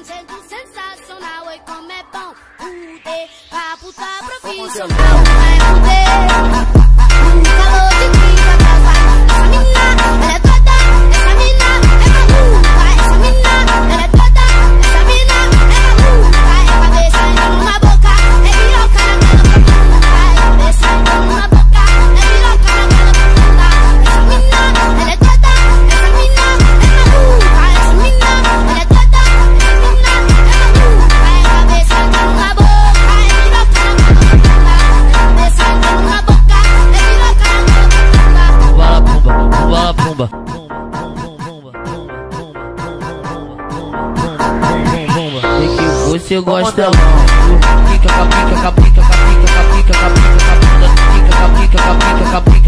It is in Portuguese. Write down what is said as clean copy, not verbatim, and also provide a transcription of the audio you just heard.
Jeito sensacional, oi como é bom fuder. Pra puta profissional, vai fuder. No calor de clima, tá vai. Essa mina, ela é toda. Essa mina é maluca. Essa mina, ela é toda. Essa mina é maluca. É cabeça entrando na boca, é piroca naquela profunda. É cabeça entrando na boca, é piroca naquela profunda. Essa mina, ela é toda. Essa mina é maluca. Essa mina, ela é toda. Essa mina é maluca. É cabeça entrando na boca, é piroca naquela profunda. É cabeça entrando na boca, é piroca naquela profunda. Bala pumba, e que você gosta pica, capica, capica, capica, capica, capica, capica, capica, capica, capica,